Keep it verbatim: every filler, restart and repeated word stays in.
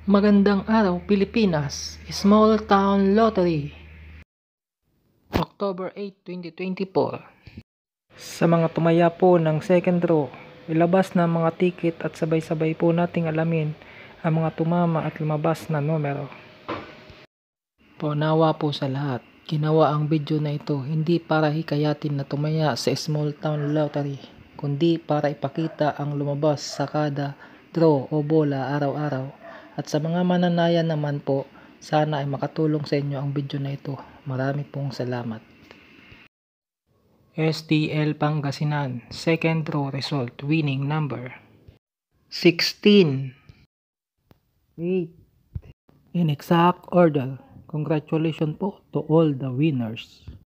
Magandang araw Pilipinas, Small Town Lottery, October eighth, twenty twenty-four. Sa mga tumaya po ng second draw, ilabas na mga ticket at sabay-sabay po nating alamin ang mga tumama at lumabas na numero. Paunawa po sa lahat, ginawa ang video na ito hindi para hikayatin na tumaya sa Small Town Lottery, kundi para ipakita ang lumabas sa kada draw o bola araw-araw. At sa mga mananayan naman po, sana ay makatulong sa inyo ang video na ito. Marami pong salamat. S T L Pangasinan, second draw result, winning number sixteen, eight. In exact order, congratulations po to all the winners.